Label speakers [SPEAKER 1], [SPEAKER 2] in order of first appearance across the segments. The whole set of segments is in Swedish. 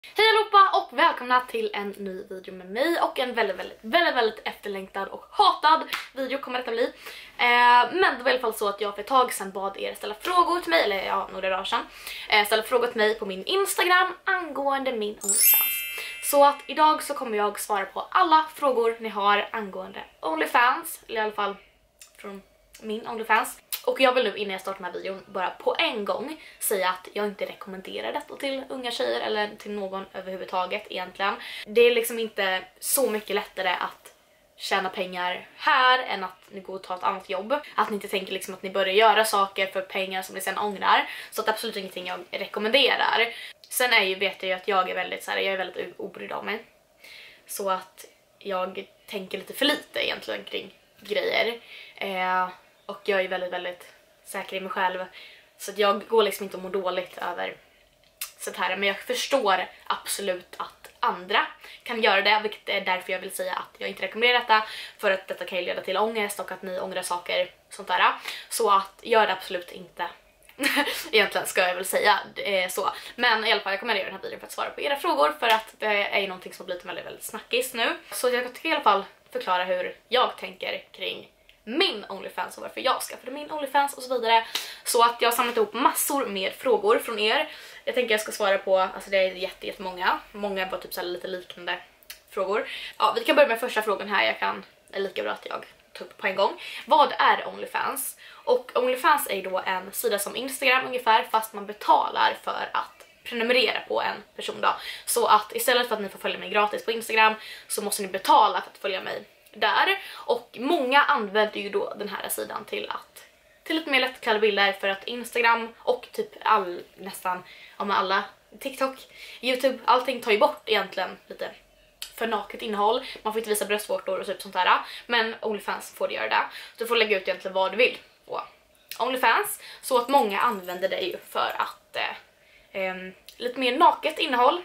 [SPEAKER 1] Hej allihopa och välkomna till en ny video med mig och en väldigt efterlängtad och hatad video kommer detta bli. Men det var i alla fall så att jag för ett tag sedan bad er ställa frågor till mig, eller ja, några dagar sedan. Ställa frågor till mig på min Instagram angående min OnlyFans. Så att idag så kommer jag svara på alla frågor ni har angående OnlyFans, eller i alla fall från min OnlyFans. Och jag vill nu innan jag startar den här videon bara på en gång säga att jag inte rekommenderar detta till unga tjejer eller till någon överhuvudtaget egentligen. Det är liksom inte så mycket lättare att tjäna pengar här än att ni går och tar ett annat jobb. Att ni inte tänker liksom att ni börjar göra saker för pengar som ni sen ångrar. Så att det är absolut ingenting jag rekommenderar. Sen vet jag ju att jag är väldigt obrydd av mig. Så att jag tänker lite för lite egentligen kring grejer. Och jag är väldigt säker i mig själv. Så att jag går liksom inte att må dåligt över sånt här. Men jag förstår absolut att andra kan göra det. Vilket är därför jag vill säga att jag inte rekommenderar detta. För att detta kan ju leda till ångest och att ni ångrar saker. Sånt där. Så att gör det absolut inte. Egentligen ska jag väl säga så. Men i alla fall jag kommer att göra den här videon för att svara på era frågor. För att det är ju någonting som blivit väldigt snackis nu. Så jag ska i alla fall förklara hur jag tänker kring min OnlyFans och varför jag skaffade min OnlyFans och så vidare. Så att jag har samlat ihop massor med frågor från er. Jag tänker jag ska svara på, alltså det är jättemånga. Många var typ så här lite liknande frågor. Ja, vi kan börja med första frågan här. Det är lika bra att jag tar upp på en gång. Vad är OnlyFans? Och OnlyFans är då en sida som Instagram ungefär, fast man betalar för att prenumerera på en person då. Så att istället för att ni får följa mig gratis på Instagram så måste ni betala för att följa mig där. Och många använder ju då den här sidan till lite mer lättklädda bilder, för att Instagram och typ nästan alla TikTok, YouTube, allting tar ju bort egentligen lite för naket innehåll. Man får inte visa bröstvårtor och typ sånt där. Men OnlyFans får det göra det. Du får lägga ut egentligen vad du vill på OnlyFans. Så att många använder det ju för att lite mer naket innehåll.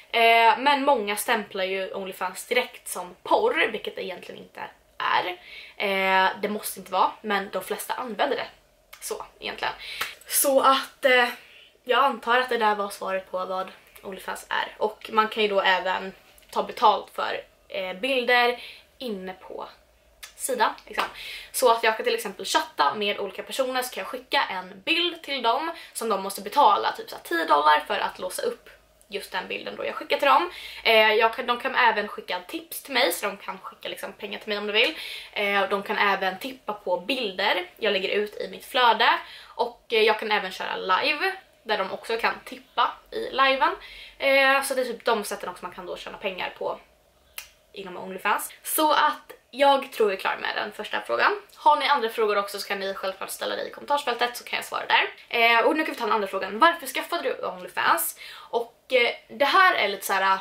[SPEAKER 1] Men många stämplar ju OnlyFans direkt som porr, vilket det egentligen inte är. Det måste inte vara, men de flesta använder det så egentligen. Så att jag antar att det där var svaret på vad OnlyFans är. Och man kan ju då även ta betalt för bilder inne på sidan liksom. Så att jag kan till exempel chatta med olika personer, så kan jag skicka en bild till dem som de måste betala typ så $10 för att låsa upp just den bilden då jag skickar till dem. De kan även skicka tips till mig, så de kan skicka liksom pengar till mig om de vill. De kan även tippa på bilder jag lägger ut i mitt flöde. Och jag kan även köra live där de också kan tippa i liven. Så det är typ de sätten också man kan då tjäna pengar på inom OnlyFans. Så att jag tror jag är klar med den första frågan. Har ni andra frågor också så kan ni självklart ställa det i kommentarsfältet, så kan jag svara där. Och nu kan vi ta den andra frågan. Varför skaffade du OnlyFans? Och det här är lite så här.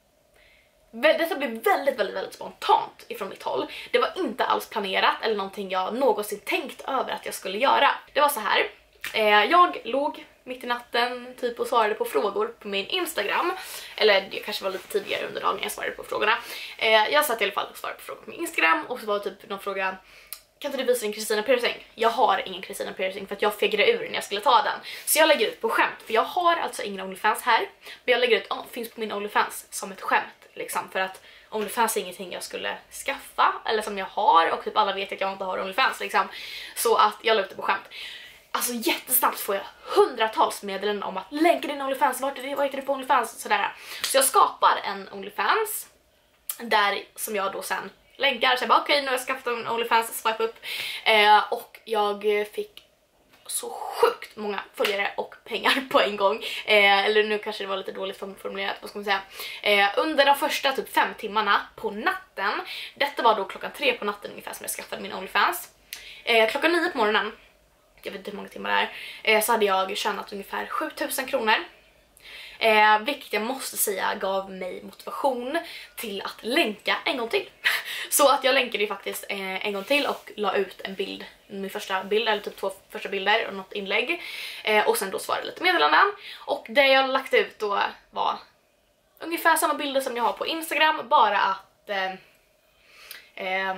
[SPEAKER 1] Detta blev väldigt spontant ifrån mitt håll. Det var inte alls planerat eller någonting jag någonsin tänkt över att jag skulle göra. Det var så här. Jag låg mitt i natten typ och svarade på frågor på min Instagram. Eller det kanske var lite tidigare under dagen jag svarade på frågorna. Jag satt i alla fall och svarade på frågor på min Instagram. Och så var typ någon fråga: kan inte du visa din Kristina piercing? Jag har ingen Kristina piercing för att jag fegade ur när jag skulle ta den. Så jag lägger ut på skämt, för jag har alltså ingen OnlyFans här. Men jag lägger ut, finns på min OnlyFans som ett skämt liksom. För att OnlyFans är ingenting jag skulle skaffa eller som jag har. Och typ alla vet att jag inte har OnlyFans liksom. Så att jag lägger ut det på skämt. Alltså jättesnabbt får jag hundratals meddelanden om att länka din OnlyFans, vad heter du på OnlyFans och sådär. Så jag skapar en OnlyFans där som jag då sen länkar. Så jag bara okej, nu har jag skaffat en OnlyFans, swipe upp. Och jag fick så sjukt många följare och pengar på en gång. Eller nu kanske det var lite dåligt formulerat, vad ska man säga. Under de första typ 5 timmarna på natten. Detta var då klockan 3 på natten ungefär som jag skaffade min OnlyFans. Klockan 9 på morgonen, jag vet inte hur många timmar det är, så hade jag tjänat ungefär 7000 kronor. Vilket jag måste säga gav mig motivation till att länka en gång till. Så att jag länkade ju faktiskt en gång till och la ut en bild, min första bild eller typ 2 första bilder och något inlägg. Och sen då svarade lite meddelanden. Och det jag lagt ut då var ungefär samma bilder som jag har på Instagram, bara att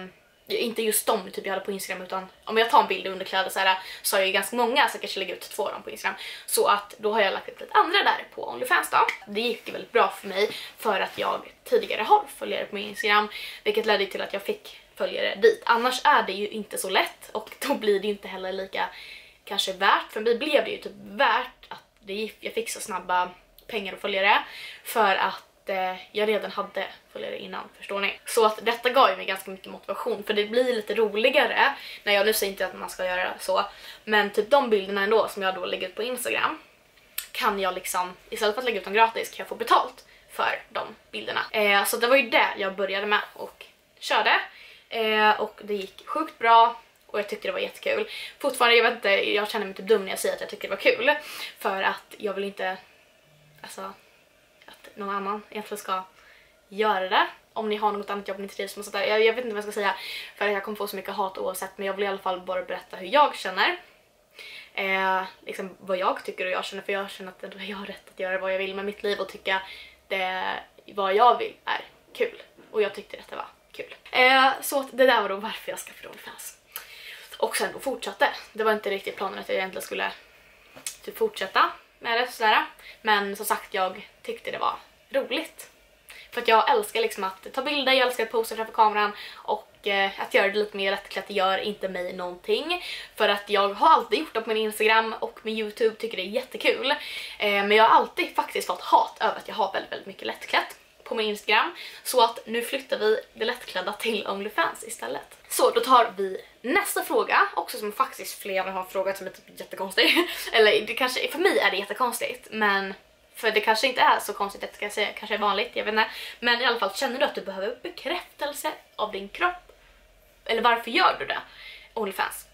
[SPEAKER 1] inte just de typ jag hade på Instagram, utan om jag tar en bild under kläder så har jag ju ganska många, så jag kanske lägger ut 2 av dem på Instagram. Så att då har jag lagt ut lite andra där på OnlyFans då. Det gick väldigt bra för mig för att jag tidigare har följare på min Instagram, vilket ledde till att jag fick följare dit. Annars är det ju inte så lätt och då blir det ju inte heller lika kanske värt. För mig blev det ju typ värt att jag fick så snabba pengar och följare för att jag redan hade följare innan, förstår ni? Så att detta gav ju mig ganska mycket motivation, för det blir lite roligare när jag nu säger inte att man ska göra så, men typ de bilderna ändå som jag då lägger ut på Instagram kan jag liksom, istället för att lägga ut dem gratis, kan jag få betalt för de bilderna. Så det var ju det jag började med och körde, och det gick sjukt bra. Och jag tyckte det var jättekul. Fortfarande, jag vet inte, jag känner mig typ dum när jag säger att jag tycker det var kul. För att jag vill inte, alltså, att någon annan egentligen ska göra det. Om ni har något annat jobb ni trivs med, sådär. Jag vet inte vad jag ska säga, för att jag kommer få så mycket hat oavsett. Men jag vill i alla fall bara berätta hur jag känner. Liksom vad jag tycker och jag känner. För jag känner att jag har rätt att göra vad jag vill med mitt liv och tycka vad jag vill är kul. Och jag tyckte detta var kul. Så att det där var då varför jag skaffade OnlyFans. Och sen då fortsatte. Det var inte riktigt planen att jag egentligen skulle typ fortsätta med det sådär. Men som sagt, jag tyckte det var roligt. För att jag älskar liksom att ta bilder, jag älskar att posa framför kameran. Och att göra det lite mer lättklätt gör inte mig någonting. För att jag har alltid gjort det på min Instagram och min YouTube, tycker det är jättekul. Men jag har alltid faktiskt fått hat över att jag har väldigt, väldigt mycket lättklätt på min Instagram. Så att nu flyttar vi det lättklädda till OnlyFans istället. Så då tar vi nästa fråga, också som faktiskt flera har frågat som är typ jättekonstig. Eller det kanske, för mig är det jättekonstigt, men för det kanske inte är så konstigt, det ska jag säga, kanske är vanligt, jag vet inte. Men i alla fall, känner du att du behöver bekräftelse av din kropp? Eller varför gör du det? OnlyFans.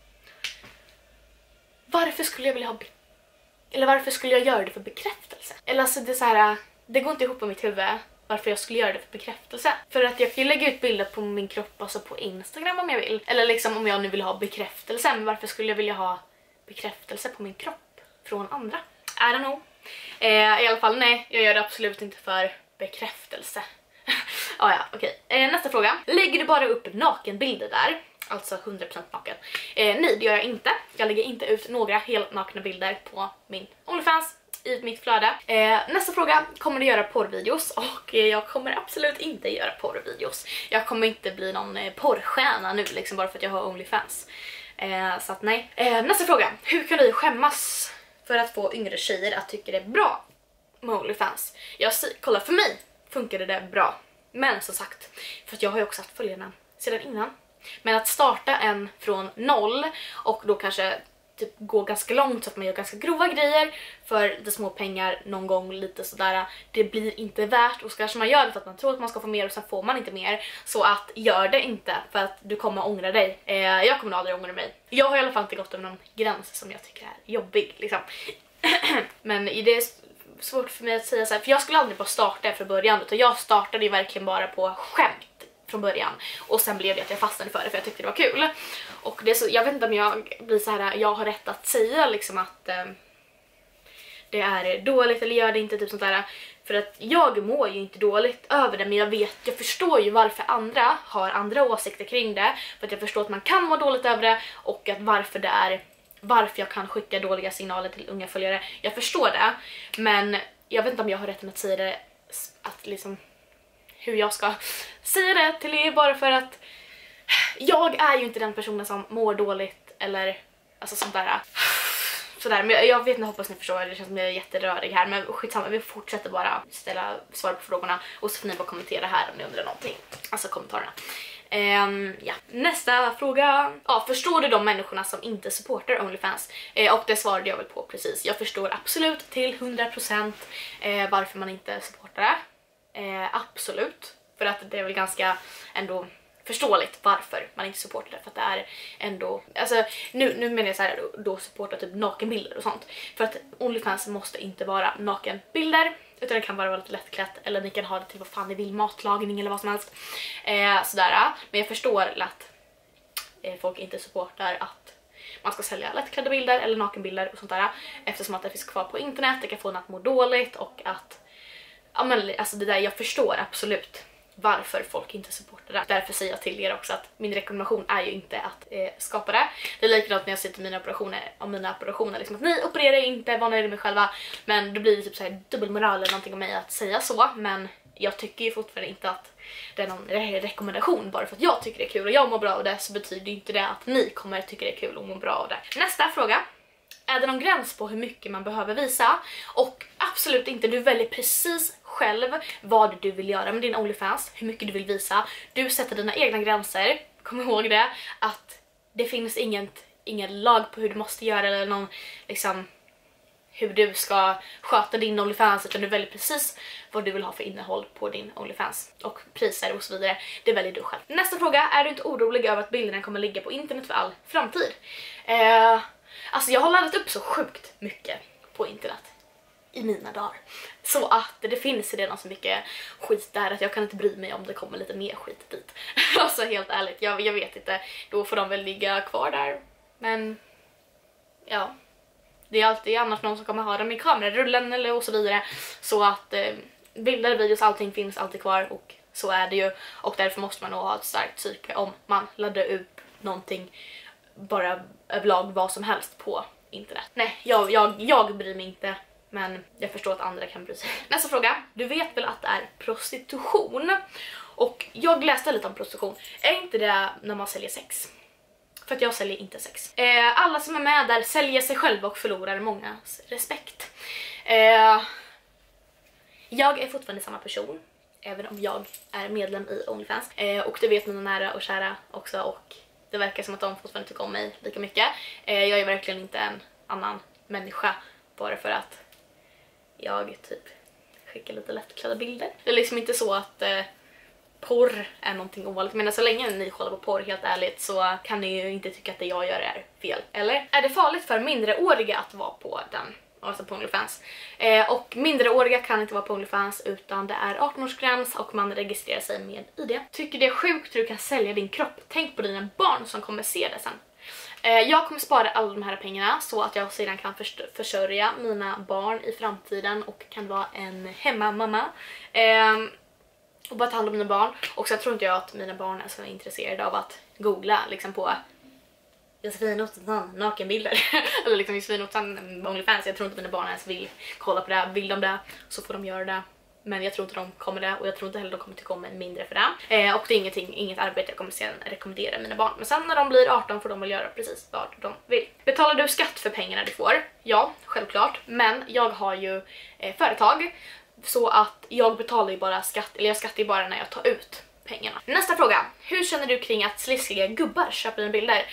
[SPEAKER 1] Varför skulle jag vilja ha eller varför skulle jag göra det för bekräftelse? Eller alltså det är så här, det går inte ihop på mitt huvud. Varför jag skulle göra det för bekräftelse. För att jag kan ju lägga ut bilder på min kropp, alltså på Instagram om jag vill. Eller liksom om jag nu vill ha bekräftelse. Men varför skulle jag vilja ha bekräftelse på min kropp från andra? I don't know. I alla fall nej, jag gör det absolut inte för bekräftelse. Ja, okej. Nästa fråga. Lägger du bara upp nakenbilder där? Alltså 100% naken. Nej, det gör jag inte. Jag lägger inte ut några helt nakna bilder på min OnlyFans i mitt flöde. Nästa fråga, kommer du göra porrvideos? Och jag kommer absolut inte göra porrvideos. Jag kommer inte bli någon porrstjärna nu liksom, bara för att jag har OnlyFans. Så att nej. Nästa fråga, hur kan du skämmas för att få yngre tjejer att tycka det är bra med OnlyFans? Kolla, för mig funkade det bra. Men som sagt, för att jag har ju också haft följarna sedan innan. Men att starta en från 0 och då kanske typ gå ganska långt så att man gör ganska grova grejer för lite små pengar någon gång, lite sådär, det blir inte värt. Och så kanske man gör det för att man tror att man ska få mer och sen får man inte mer. Så att gör det inte, för att du kommer ångra dig. Jag kommer aldrig ångra mig. Jag har i alla fall inte gått över någon gräns som jag tycker är jobbig liksom. Men det är svårt för mig att säga så här, för jag skulle aldrig bara starta från början, utan jag startade ju verkligen bara på skämt från början. Och sen blev det att jag fastnade för det för jag tyckte det var kul. Och det är så, jag vet inte om jag blir så här, jag har rätt att säga liksom att det är dåligt eller gör det inte, typ sånt där. För att jag mår ju inte dåligt över det, men jag förstår ju varför andra har andra åsikter kring det. För att jag förstår att man kan må dåligt över det och att varför jag kan skicka dåliga signaler till unga följare. Jag förstår det, men jag vet inte om jag har rätten att säga det, att liksom hur jag ska säga det till er, bara för att jag är ju inte den personen som mår dåligt eller alltså sånt där. Sådär, men jag vet inte, hoppas ni förstår, det känns som jag är jätterörig här, men skitsamma, vi fortsätter bara svara på frågorna och så får ni bara kommentera här om ni undrar någonting, alltså kommentarerna. Ja. Nästa fråga. Ja, förstår du de människorna som inte supportar OnlyFans? Och det svarade jag väl på precis. Jag förstår absolut till 100% varför man inte supportar det. Absolut. För att det är väl ganska ändå förståeligt varför man inte supportar det. För att det är ändå, alltså nu menar jag så här, då supporta typ nakenbilder och sånt. För att OnlyFans måste inte vara nakenbilder, utan det kan bara vara lite lättklätt, eller ni kan ha det till vad fan ni vill, matlagning eller vad som helst. Sådär. Men jag förstår att folk inte supportar att man ska sälja lättklädda bilder eller nakenbilder och sånt där, eftersom att det finns kvar på internet, det kan få en att må dåligt och att, ja men alltså det där, jag förstår absolut varför folk inte supportar det. Därför säger jag till er också att min rekommendation är ju inte att skapa det. Det är likadant när jag säger till mina operationer liksom att ni opererar inte, var nöjda med själva. Men då blir det typ så här dubbelmoral eller någonting om mig att säga så. Men jag tycker ju fortfarande inte att det är någon rekommendation. Bara för att jag tycker det är kul och jag mår bra av det, så betyder inte det att ni kommer tycka det är kul och må bra av det. Nästa fråga. Är det någon gräns på hur mycket man behöver visa? Och absolut inte, du väljer precis själv vad du vill göra med din OnlyFans, hur mycket du vill visa. Du sätter dina egna gränser, kom ihåg det, att det finns ingen lag på hur du måste göra eller någon liksom hur du ska sköta din OnlyFans, utan du väljer precis vad du vill ha för innehåll på din OnlyFans och priser och så vidare. Det väljer du själv. Nästa fråga, är du inte orolig över att bilderna kommer ligga på internet för all framtid? Alltså jag har laddat upp så sjukt mycket på internet i mina dagar. Så att det finns redan så mycket skit där att jag kan inte bry mig om det kommer lite mer skit dit. Alltså helt ärligt, jag vet inte. Då får de väl ligga kvar där. Men ja, det är alltid annars någon som kommer ha dem i kamerarullen eller och så vidare. Så att bilder, videos, allting finns alltid kvar och så är det ju. Och därför måste man nog ha ett starkt psyke om man laddar upp någonting bara överlag vad som helst på internet. Nej, jag bryr mig inte, men jag förstår att andra kan bry sig. Nästa fråga. Du vet väl att det är prostitution? Och jag läste lite om prostitution. Är inte det när man säljer sex? För att jag säljer inte sex. Alla som är med där säljer sig själva och förlorar mångas respekt. Jag är fortfarande samma person, även om jag är medlem i OnlyFans. Och det vet mina nära och kära också, och det verkar som att de fortfarande tycker om mig lika mycket. Jag är verkligen inte en annan människa bara för att jag typ skickar lite lättklädda bilder. Det är liksom inte så att porr är någonting ovanligt. Men så länge ni kollar på porr, helt ärligt, så kan ni ju inte tycka att det jag gör är fel. Eller? Är det farligt för mindreåriga att vara på den? Alltså på OnlyFans. Och mindreåriga kan inte vara på OnlyFans, utan det är 18-årsgräns och man registrerar sig med ID. Tycker det är sjukt att du kan sälja din kropp. Tänk på dina barn som kommer se det sen. Jag kommer spara alla de här pengarna så att jag sedan kan försörja mina barn i framtiden och kan vara en hemmamamma. Och bara ta hand om mina barn. Och så tror inte jag att mina barn är så intresserade av att googla liksom på Josefin Ottosson nakenbilder. Eller liksom Josefin Ottosson OnlyFans. Jag tror inte mina barn ens vill kolla på det. Vill de det så får de göra det. Men jag tror inte de kommer det, och jag tror inte heller de kommer tycka om mig mindre för det. Och det är inget arbete jag kommer sen rekommendera mina barn. Men sen när de blir 18 får de väl göra precis vad de vill. Betalar du skatt för pengarna du får? Ja, självklart. Men jag har ju företag, så att jag betalar ju bara skatt, eller jag skattar ju bara när jag tar ut pengarna. Nästa fråga. Hur känner du kring att sliskiga gubbar köper dina bilder?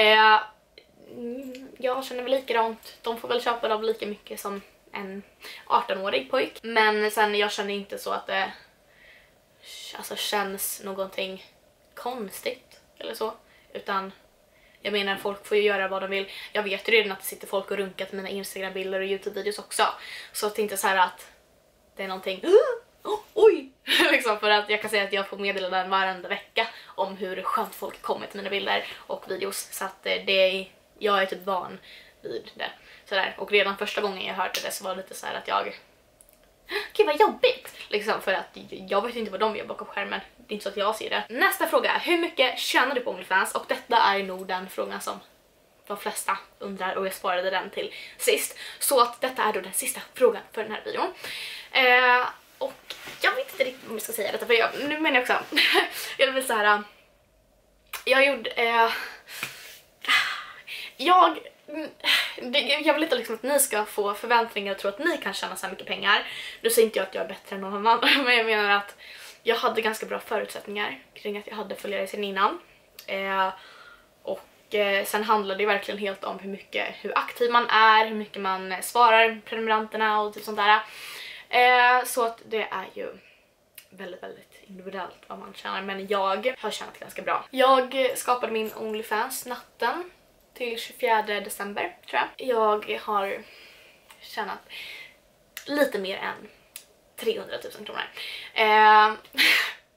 [SPEAKER 1] Jag känner väl likadant. De får väl köpa dem lika mycket som en 18-årig pojk. Men sen jag känner inte så att det alltså känns någonting konstigt eller så. Utan jag menar, folk får ju göra vad de vill. Jag vet ju redan att det sitter folk och runkar till mina Instagram-bilder och YouTube-videos också. Så att det inte är så här att det är någonting oj! liksom, för att jag kan säga att jag får meddelanden varenda vecka om hur skönt folk kommer till mina bilder och videos. Så att jag är typ van vid det. Sådär. Och redan första gången jag hörde det så var det lite så här att jag gud vad jobbigt! Liksom, för att jag vet inte vad de gör bakom skärmen. Det är inte så att jag ser det. Nästa fråga. Hur mycket tjänar du på OnlyFans? Och detta är nog den frågan som de flesta undrar, och jag sparade den till sist. Så att detta är då den sista frågan för den här videon. Och jag vet inte riktigt om jag ska säga detta, för nu menar jag också jag vill så här. Jag vill inte liksom att ni ska få förväntningar och tro att ni kan tjäna så här mycket pengar. Nu säger inte jag att jag är bättre än någon annan, men jag menar att jag hade ganska bra förutsättningar kring att jag hade följare sedan innan. Sen handlar det verkligen helt om hur aktiv man är, hur mycket man svarar prenumeranterna och typ sånt där. Så att det är ju väldigt, väldigt individuellt vad man tjänar, men jag har tjänat ganska bra. Jag skapade min OnlyFans natten till 24 december tror jag. Jag har tjänat lite mer än 300 000 kronor.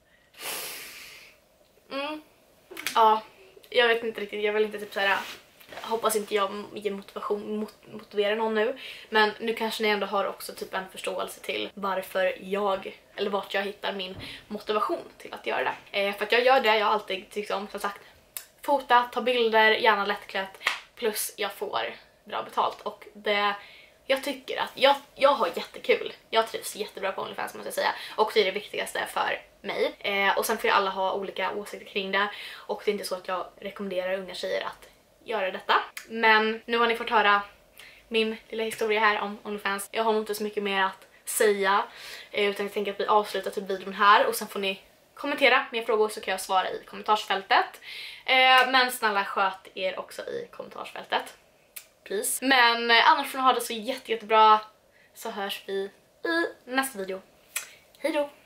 [SPEAKER 1] Ja, jag vet inte riktigt, jag vill inte typ såhär hoppas inte jag ger motiverar någon nu. Men nu kanske ni ändå har också typ en förståelse till varför eller vart jag hittar min motivation till att göra det. För att jag gör det, jag har alltid liksom, som sagt, fota, ta bilder, gärna lättklätt. Plus jag får bra betalt. Och jag tycker att jag har jättekul. Jag trivs jättebra på OnlyFans måste jag säga. Och det är det viktigaste för mig. Och sen får ju alla ha olika åsikter kring det. Och det är inte så att jag rekommenderar unga tjejer att göra detta. Men nu har ni fått höra min lilla historia här om OnlyFans. Jag har nog inte så mycket mer att säga. Utan jag tänker att vi avslutar typ videon här. Och sen får ni kommentera mer frågor så kan jag svara i kommentarsfältet. Men snälla sköt er också i kommentarsfältet. Please. Men annars får ni ha det så jättebra. Så hörs vi i nästa video. Hej då!